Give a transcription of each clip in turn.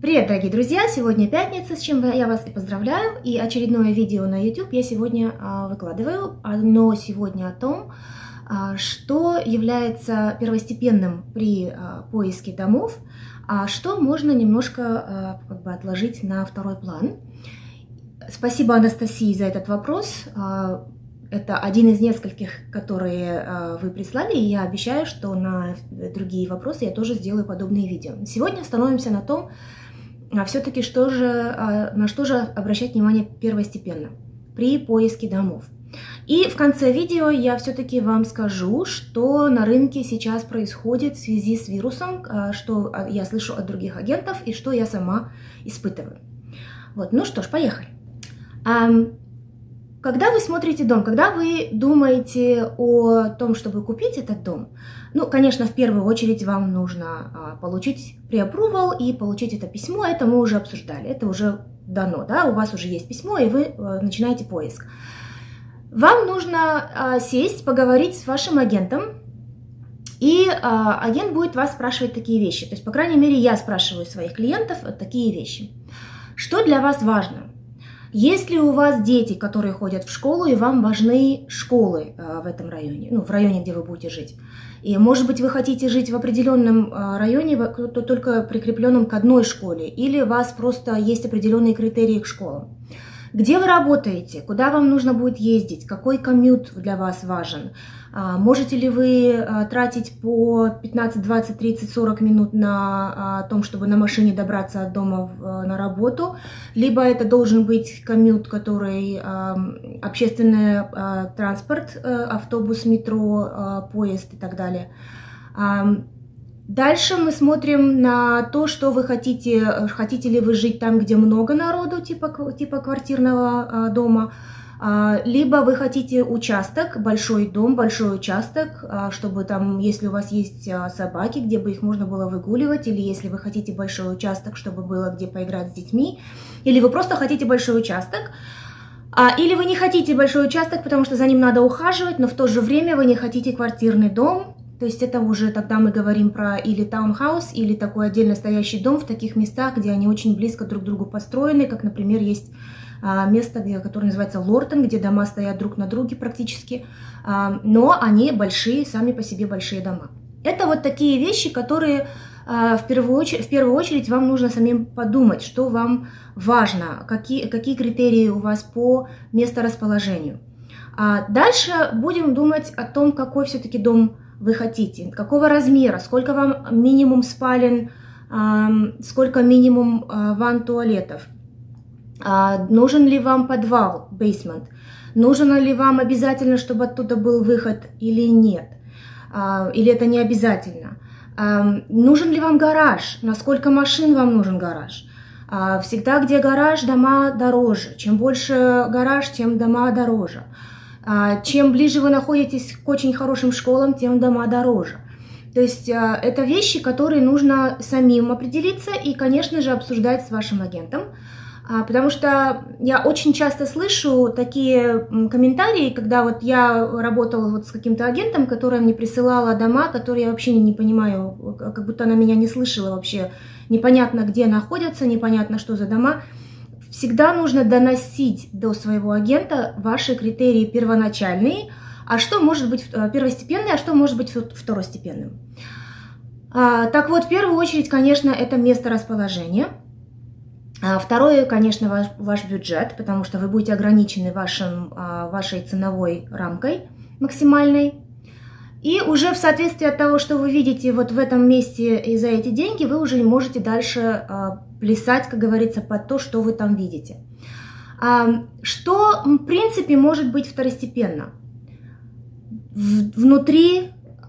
Привет, дорогие друзья! Сегодня пятница, с чем я вас и поздравляю. И очередное видео на YouTube я сегодня выкладываю. Оно сегодня о том, что является первостепенным при поиске домов, а что можно немножко отложить на второй план. Спасибо, Анастасии, за этот вопрос. Это один из нескольких, которые вы прислали, и я обещаю, что на другие вопросы я тоже сделаю подобные видео. Сегодня остановимся на том, все-таки на что же обращать внимание первостепенно при поиске домов. И в конце видео я все-таки вам скажу, что на рынке сейчас происходит в связи с вирусом, что я слышу от других агентов и что я сама испытываю. Вот, ну что ж, поехали. Когда вы смотрите дом, когда вы думаете о том, чтобы купить этот дом, ну, конечно, в первую очередь вам нужно получить pre-approval и получить это письмо. Это мы уже обсуждали, это уже дано, да, у вас уже есть письмо, и вы начинаете поиск. Вам нужно сесть, поговорить с вашим агентом, и агент будет вас спрашивать такие вещи. То есть, по крайней мере, я спрашиваю своих клиентов такие вещи. Что для вас важно? Есть ли у вас дети, которые ходят в школу, и вам важны школы в этом районе, ну, в районе, где вы будете жить? И, может быть, вы хотите жить в определенном районе, только прикрепленном к одной школе, или у вас просто есть определенные критерии к школам? Где вы работаете? Куда вам нужно будет ездить? Какой коммют для вас важен? Можете ли вы тратить по 15, 20, 30, 40 минут на том, чтобы на машине добраться от дома на работу? Либо это должен быть коммют, который общественный транспорт, автобус, метро, поезд и так далее. Дальше мы смотрим на то, что вы хотите. Хотите ли вы жить там, где много народу, типа квартирного дома, либо вы хотите участок, большой дом, большой участок, чтобы там, если у вас есть собаки, где бы их можно было выгуливать, или если вы хотите большой участок, чтобы было где поиграть с детьми, или вы просто хотите большой участок, или вы не хотите большой участок, потому что за ним надо ухаживать, но в то же время вы не хотите квартирный дом. То есть это уже тогда мы говорим про или таунхаус, или такой отдельно стоящий дом в таких местах, где они очень близко друг к другу построены, как, например, есть место, которое называется Лортон, где дома стоят друг на друге практически, но они большие, сами по себе большие дома. Это вот такие вещи, которые в первую очередь вам нужно самим подумать, что вам важно, какие критерии у вас по месторасположению. Дальше будем думать о том, какой все-таки дом вы хотите, какого размера, сколько вам минимум спален, сколько минимум ванн, туалетов, нужен ли вам подвал, basement, нужно ли вам обязательно, чтобы оттуда был выход или нет, или это не обязательно, нужен ли вам гараж, на сколько машин вам нужен гараж. Всегда, где гараж, дома дороже, чем больше гараж, тем дома дороже. Чем ближе вы находитесь к очень хорошим школам, тем дома дороже. То есть это вещи, которые нужно самим определиться и, конечно же, обсуждать с вашим агентом. Потому что я очень часто слышу такие комментарии, когда вот я работала вот с каким-то агентом, которая мне присылала дома, которые я вообще не понимаю, как будто она меня не слышала вообще. Непонятно, где находятся, непонятно, что за дома. Всегда нужно доносить до своего агента ваши критерии первоначальные, а что может быть первостепенным, а что может быть второстепенным. Так вот, в первую очередь, конечно, это месторасположение. Второе, конечно, ваш бюджет, потому что вы будете ограничены вашей ценовой рамкой максимальной. И уже в соответствии от того, что вы видите вот в этом месте и за эти деньги, вы уже можете дальше плясать, как говорится, под то, что вы там видите. Что, в принципе, может быть второстепенно? Внутри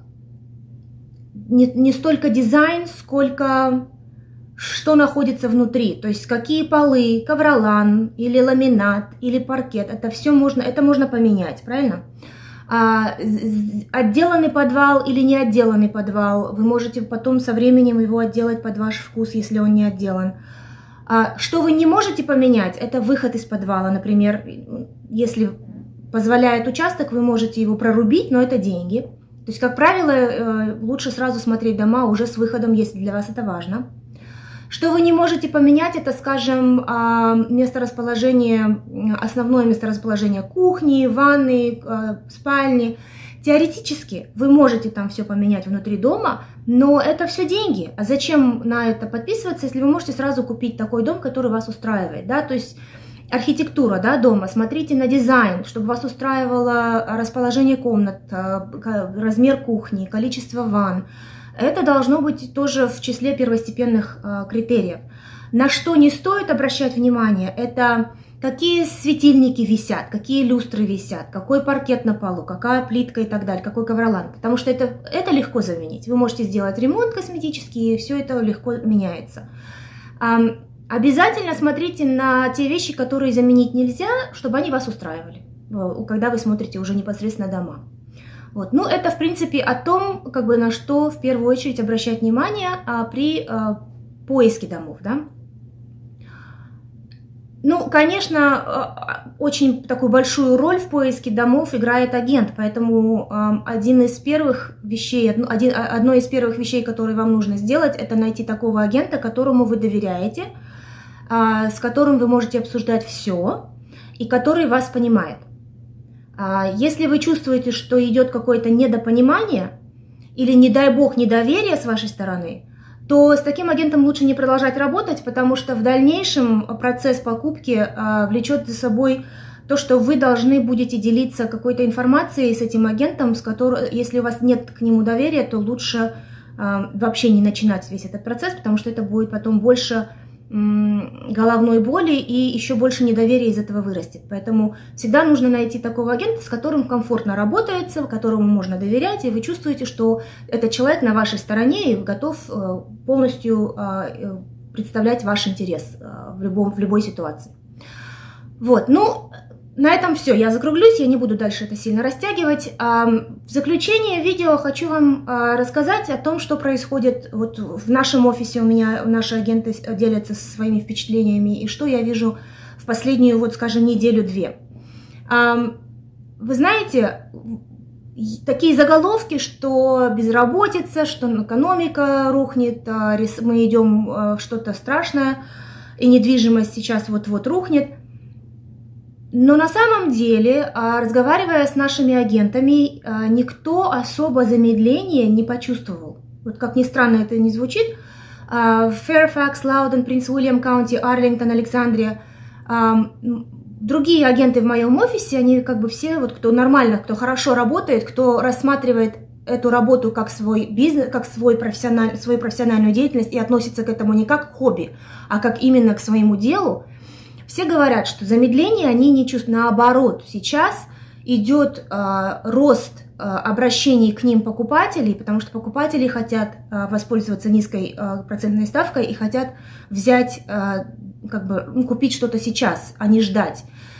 не столько дизайн, сколько что находится внутри. То есть какие полы, ковролан, или ламинат, или паркет. Это можно поменять, правильно? Отделанный подвал или не отделанный подвал, вы можете потом со временем его отделать под ваш вкус, если он не отделан. Что вы не можете поменять, это выход из подвала, например, если позволяет участок, вы можете его прорубить, но это деньги. То есть, как правило, лучше сразу смотреть дома уже с выходом, если для вас это важно. Что вы не можете поменять, это, скажем, месторасположение, основное месторасположение кухни, ванны, спальни. Теоретически вы можете там все поменять внутри дома, но это все деньги. А зачем на это подписываться, если вы можете сразу купить такой дом, который вас устраивает, да? То есть архитектура, да, дома, смотрите на дизайн, чтобы вас устраивало расположение комнат, размер кухни, количество ванн. Это должно быть тоже в числе первостепенных критериев. На что не стоит обращать внимание, это какие светильники висят, какие люстры висят, какой паркет на полу, какая плитка и так далее, какой ковролан. Потому что это легко заменить. Вы можете сделать ремонт косметический, и все это легко меняется. Обязательно смотрите на те вещи, которые заменить нельзя, чтобы они вас устраивали, когда вы смотрите уже непосредственно дома. Вот. Ну, это, в принципе, о том, как бы, на что в первую очередь обращать внимание при поиске домов, да. Ну, конечно, очень такую большую роль в поиске домов играет агент, поэтому одно из первых вещей, которые вам нужно сделать, это найти такого агента, которому вы доверяете, с которым вы можете обсуждать все и который вас понимает. Если вы чувствуете, что идет какое-то недопонимание или, не дай бог, недоверие с вашей стороны, то с таким агентом лучше не продолжать работать, потому что в дальнейшем процесс покупки влечет за собой то, что вы должны будете делиться какой-то информацией с этим агентом, если у вас нет к нему доверия, то лучше вообще не начинать весь этот процесс, потому что это будет потом больше головной боли и еще больше недоверия из этого вырастет. Поэтому всегда нужно найти такого агента, с которым комфортно работается, которому можно доверять, и вы чувствуете, что этот человек на вашей стороне и готов полностью представлять ваш интерес в любой ситуации. Вот, ну, на этом все. Я закруглюсь, я не буду дальше это сильно растягивать. В заключение видео хочу вам рассказать о том, что происходит вот в нашем офисе. У меня наши агенты делятся своими впечатлениями, и что я вижу в последнюю, вот, скажем, неделю-две. Вы знаете, такие заголовки, что безработица, что экономика рухнет, мы идем в что-то страшное, и недвижимость сейчас вот-вот рухнет. Но на самом деле, разговаривая с нашими агентами, никто особо замедления не почувствовал. Вот как ни странно это не звучит, Fairfax, Лауден, Принц Уильям Каунти, Арлингтон, Александрия, другие агенты в моем офисе, они как бы все, вот кто нормально, кто хорошо работает, кто рассматривает эту работу как свой бизнес, как свою профессиональную деятельность и относится к этому не как к хобби, а как именно к своему делу, все говорят, что замедление они не чувствуют. Наоборот, сейчас идет рост обращений к ним покупателей, потому что покупатели хотят воспользоваться низкой процентной ставкой и хотят взять, купить что-то сейчас, а не ждать.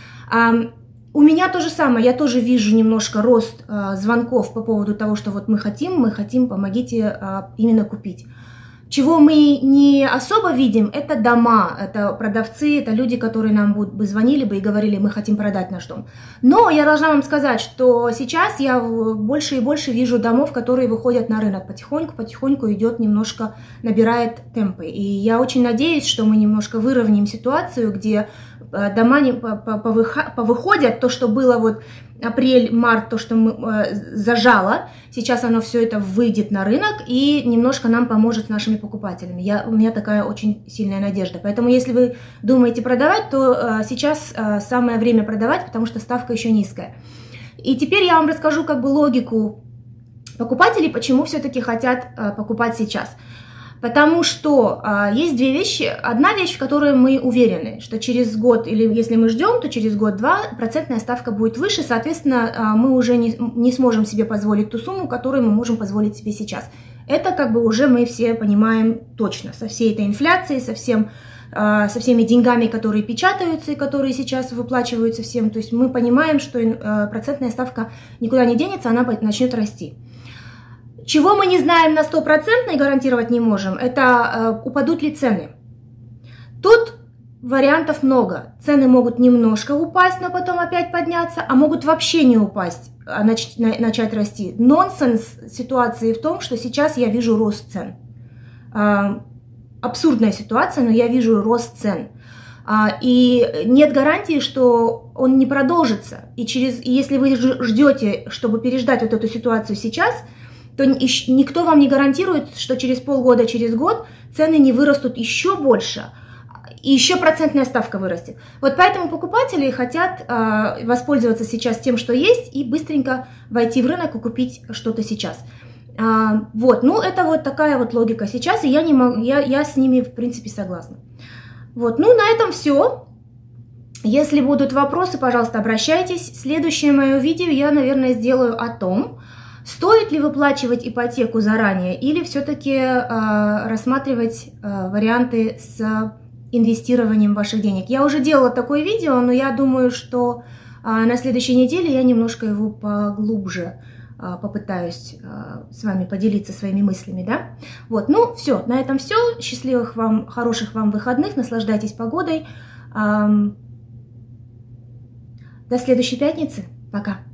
У меня то же самое, я тоже вижу немножко рост звонков по поводу того, что вот мы хотим, помогите именно купить. Чего мы не особо видим, это дома, это продавцы, это люди, которые нам бы звонили бы и говорили, мы хотим продать наш дом. Но я должна вам сказать, что сейчас я больше и больше вижу домов, которые выходят на рынок потихоньку идет немножко, набирает темпы. И я очень надеюсь, что мы немножко выровняем ситуацию, где дома повыходят, то, что было вот апрель-март, то, что зажало, сейчас оно все это выйдет на рынок и немножко нам поможет с нашими покупателями. У меня такая очень сильная надежда. Поэтому, если вы думаете продавать, то сейчас самое время продавать, потому что ставка еще низкая. И теперь я вам расскажу как бы логику покупателей, почему все-таки хотят покупать сейчас. Потому что есть две вещи. Одна вещь, в которой мы уверены, что через год, или если мы ждем, то через год-два процентная ставка будет выше, соответственно, мы уже не сможем себе позволить ту сумму, которую мы можем позволить себе сейчас. Это как бы уже мы все понимаем точно, со всей этой инфляцией, со всеми деньгами, которые печатаются и которые сейчас выплачиваются всем. То есть мы понимаем, что процентная ставка никуда не денется, она начнет расти. Чего мы не знаем на 100% и гарантировать не можем, это упадут ли цены. Тут вариантов много. Цены могут немножко упасть, но потом опять подняться, а могут вообще не упасть, а начать расти. Нонсенс ситуации в том, что сейчас я вижу рост цен. абсурдная ситуация, но я вижу рост цен. И нет гарантии, что он не продолжится. И если вы ждете, чтобы переждать вот эту ситуацию сейчас, то никто вам не гарантирует, что через полгода, через год цены не вырастут еще больше, и еще процентная ставка вырастет. Вот поэтому покупатели хотят воспользоваться сейчас тем, что есть, и быстренько войти в рынок и купить что-то сейчас. Вот, ну это вот такая вот логика сейчас, и я с ними в принципе согласна. Вот, ну на этом все. Если будут вопросы, пожалуйста, обращайтесь. Следующее мое видео я, наверное, сделаю о том, стоит ли выплачивать ипотеку заранее или все-таки рассматривать варианты с инвестированием ваших денег. Я уже делала такое видео, но я думаю, что на следующей неделе я немножко его поглубже попытаюсь с вами поделиться своими мыслями, да? Вот, ну все, на этом все. Счастливых вам, хороших вам выходных, наслаждайтесь погодой. До следующей пятницы. Пока.